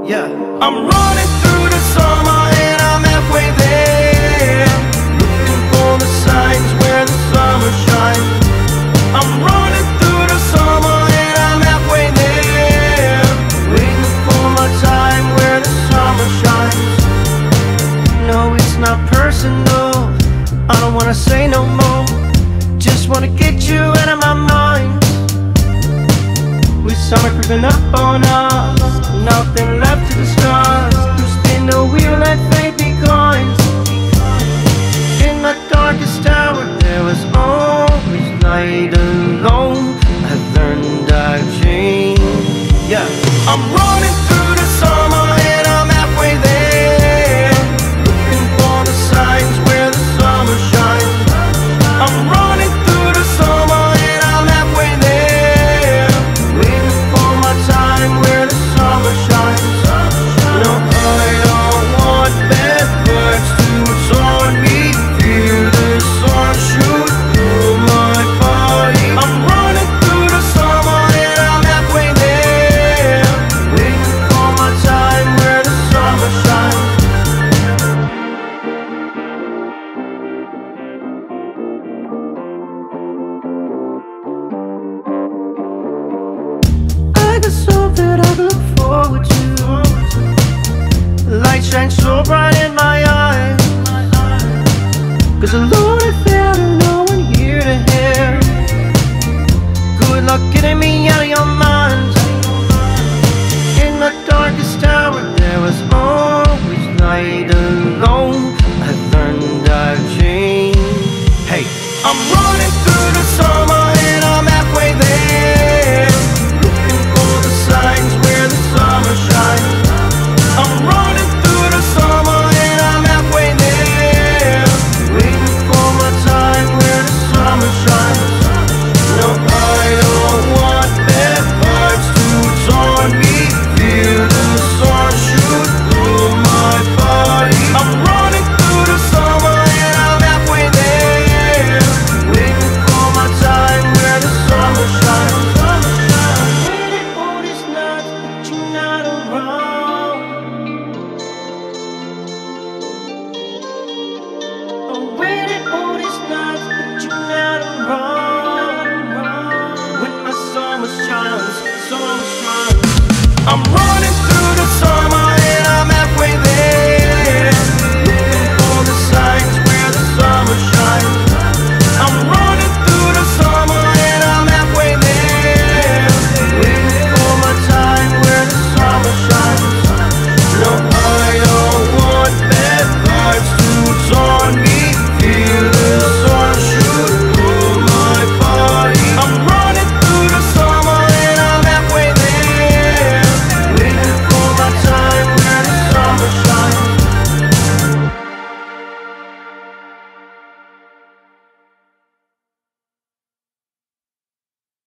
Yeah, I'm running through the summer and I'm halfway there, looking for the signs where the summer shines. I'm running through the summer and I'm halfway there, waiting for my time where the summer shines. No, it's not personal, I don't wanna say no more, just wanna get you out of my mind. With summer creeping up on us, nothing left to discuss. You spin the wheel like baby coins. In my darkest hour there was always light alone. I've learned I've changed. Yeah, I'm running through the summer and I'm halfway there, looking for the signs where the summer shines. I'm running through the summer and I'm halfway there, waiting for my time where the summer shines. No, I don't want bad birds to taunt me. Feel the sun shoot through my body. I'm running through the summer and I'm halfway there, waiting for my time where the summer shines. I got something I look forward to. The light shines so bright in my eyes, 'cause alone I found no one here to hear. Good luck getting me out of your mind. In my darkest hour there was always light alone. I've learned I've changed. Hey, I'm running through the summer